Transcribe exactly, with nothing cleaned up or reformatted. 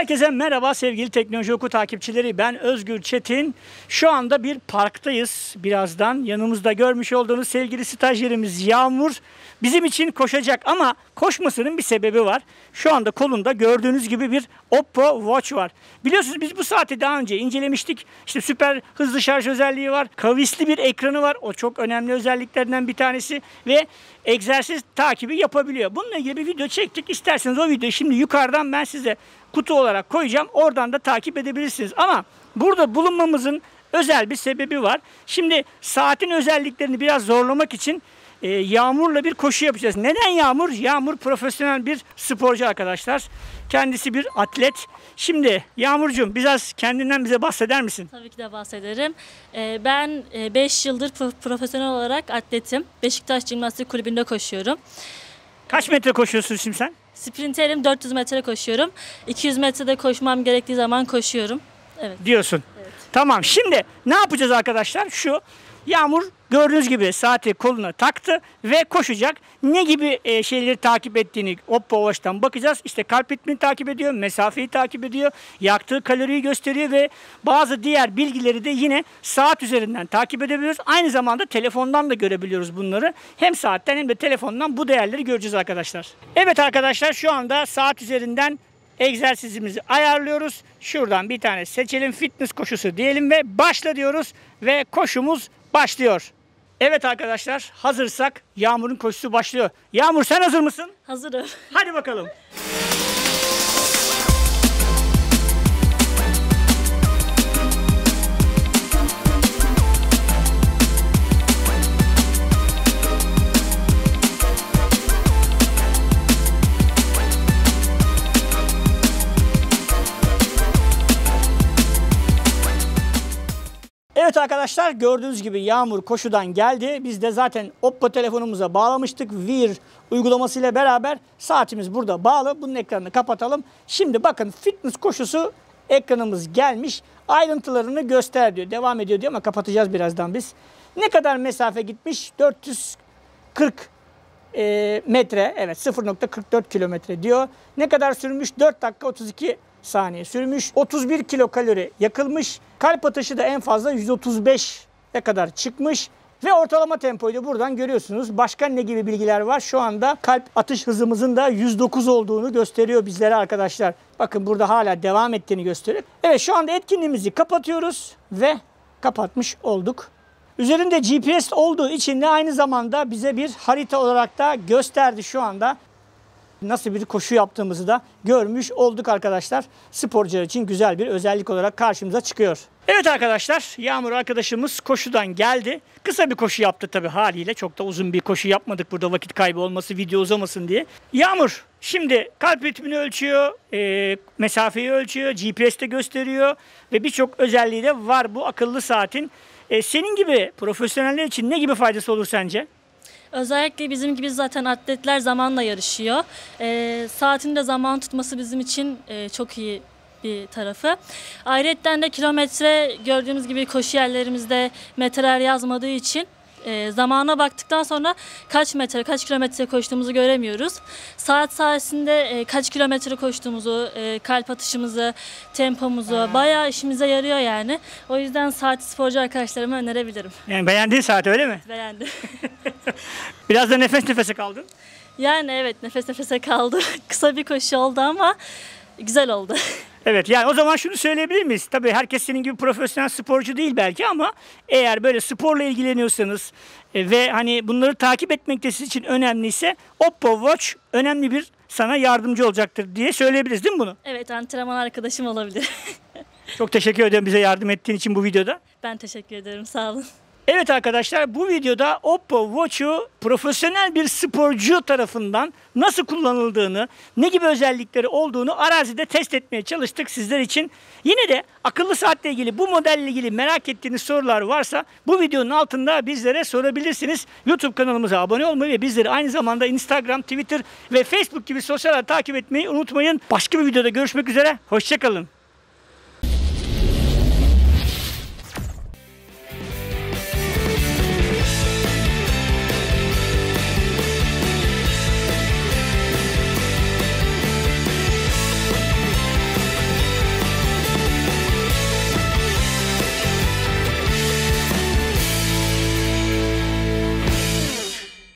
Herkese merhaba sevgili Teknoloji Oku takipçileri. Ben Özgür Çetin. Şu anda bir parktayız. Birazdan yanımızda görmüş olduğunuz sevgili stajyerimiz Yağmur bizim için koşacak ama koşmasının bir sebebi var. Şu anda kolunda gördüğünüz gibi bir Oppo Watch var. Biliyorsunuz biz bu saati daha önce incelemiştik. İşte süper hızlı şarj özelliği var. Kavisli bir ekranı var. O çok önemli özelliklerinden bir tanesi ve egzersiz takibi yapabiliyor. Bununla ilgili bir video çektik. İsterseniz o videoyu şimdi yukarıdan ben size kutu olarak koyacağım. Oradan da takip edebilirsiniz. Ama burada bulunmamızın özel bir sebebi var. Şimdi saatin özelliklerini biraz zorlamak için e, Yağmur'la bir koşu yapacağız. Neden Yağmur? Yağmur profesyonel bir sporcu arkadaşlar. Kendisi bir atlet. Şimdi Yağmurcuğum biraz kendinden bize bahseder misin? Tabii ki de bahsederim. Ee, ben beş yıldır profesyonel olarak atletim. Beşiktaş Jimnastik Kulübü'nde koşuyorum. Kaç metre koşuyorsun şimdi sen? Sprinterim, dört yüz metre koşuyorum. iki yüz metrede koşmam gerektiği zaman koşuyorum. Evet. Diyorsun. Evet. Tamam, şimdi ne yapacağız arkadaşlar? Şu Yağmur gördüğünüz gibi saati koluna taktı ve koşacak. Ne gibi e, şeyleri takip ettiğini Oppo Watch'tan bakacağız. İşte kalp ritmini takip ediyor, mesafeyi takip ediyor, yaktığı kaloriyi gösteriyor ve bazı diğer bilgileri de yine saat üzerinden takip edebiliyoruz. Aynı zamanda telefondan da görebiliyoruz bunları. Hem saatten hem de telefondan bu değerleri göreceğiz arkadaşlar. Evet arkadaşlar, şu anda saat üzerinden egzersizimizi ayarlıyoruz. Şuradan bir tane seçelim, fitness koşusu diyelim ve başla diyoruz ve koşumuz başlıyor. Evet arkadaşlar, hazırsak Yağmur'un koşusu başlıyor. Yağmur sen hazır mısın? Hazırım. Hadi bakalım. Evet arkadaşlar, gördüğünüz gibi Yağmur koşudan geldi. Biz de zaten Oppo telefonumuza bağlamıştık. Wear uygulamasıyla beraber saatimiz burada bağlı. Bunun ekranını kapatalım. Şimdi bakın, fitness koşusu ekranımız gelmiş. Ayrıntılarını göster diyor. Devam ediyor diyor ama kapatacağız birazdan biz. Ne kadar mesafe gitmiş? dört yüz kırk e, metre. Evet, sıfır nokta kırk dört kilometre diyor. Ne kadar sürmüş? dört dakika otuz iki saniye sürmüş. otuz bir kilokalori yakılmış. Kalp atışı da en fazla yüz otuz beşe kadar çıkmış. Ve ortalama tempoyu da buradan görüyorsunuz. Başka ne gibi bilgiler var? Şu anda kalp atış hızımızın da yüz dokuz olduğunu gösteriyor bizlere arkadaşlar. Bakın burada hala devam ettiğini gösteriyor. Evet, şu anda etkinliğimizi kapatıyoruz ve kapatmış olduk. Üzerinde G P S olduğu için de aynı zamanda bize bir harita olarak da gösterdi şu anda. Nasıl bir koşu yaptığımızı da görmüş olduk arkadaşlar. Sporcular için güzel bir özellik olarak karşımıza çıkıyor. Evet arkadaşlar, Yağmur arkadaşımız koşudan geldi. Kısa bir koşu yaptı tabii haliyle. Çok da uzun bir koşu yapmadık burada, vakit kaybı olması, video uzamasın diye. Yağmur şimdi kalp ritmini ölçüyor, e, mesafeyi ölçüyor, G P S'te gösteriyor ve birçok özelliği de var bu akıllı saatin. E, senin gibi profesyoneller için ne gibi faydası olur sence? Özellikle bizim gibi zaten atletler zamanla yarışıyor. E, saatin de zaman tutması bizim için e, çok iyi bir tarafı. Ayrıca de kilometre, gördüğünüz gibi koşu yerlerimizde metreler yazmadığı için e, zamana baktıktan sonra kaç metre, kaç kilometre koştuğumuzu göremiyoruz. Saat sayesinde e, kaç kilometre koştuğumuzu, e, kalp atışımızı, tempomuzu bayağı işimize yarıyor yani. O yüzden saati sporcu arkadaşlarıma önerebilirim. Yani beğendiğin saat öyle mi? Beğendim. Biraz da nefes nefese kaldın. Yani evet, nefes nefese kaldı. Kısa bir koşu oldu ama güzel oldu. Evet, yani o zaman şunu söyleyebilir miyiz? Tabii herkes senin gibi profesyonel sporcu değil belki ama eğer böyle sporla ilgileniyorsanız e, ve hani bunları takip etmek de sizin için önemliyse Oppo Watch önemli bir sana yardımcı olacaktır diye söyleyebiliriz değil mi bunu? Evet, antrenman arkadaşım olabilir. Çok teşekkür ederim bize yardım ettiğin için bu videoda. Ben teşekkür ederim, sağ olun. Evet arkadaşlar, bu videoda Oppo Watch'u profesyonel bir sporcu tarafından nasıl kullanıldığını, ne gibi özellikleri olduğunu arazide test etmeye çalıştık sizler için. Yine de akıllı saatle ilgili, bu modelle ilgili merak ettiğiniz sorular varsa bu videonun altında bizlere sorabilirsiniz. YouTube kanalımıza abone olmayı ve bizleri aynı zamanda Instagram, Twitter ve Facebook gibi sosyal ağ takip etmeyi unutmayın. Başka bir videoda görüşmek üzere, hoşça kalın.